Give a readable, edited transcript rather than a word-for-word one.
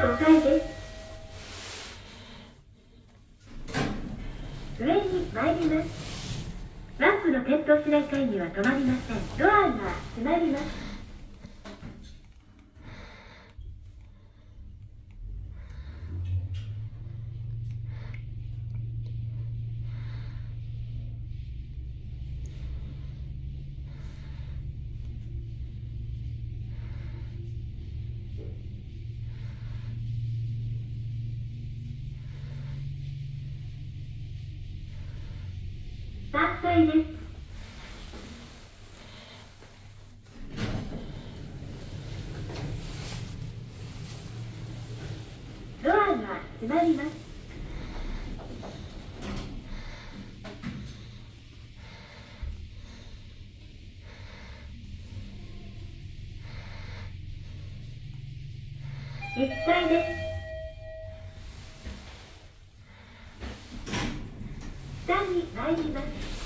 5階です。上に参ります。ランプの点灯しない階には止まりません。ドアが閉まります。3階です。ドアが閉まります。1階です。下に参ります。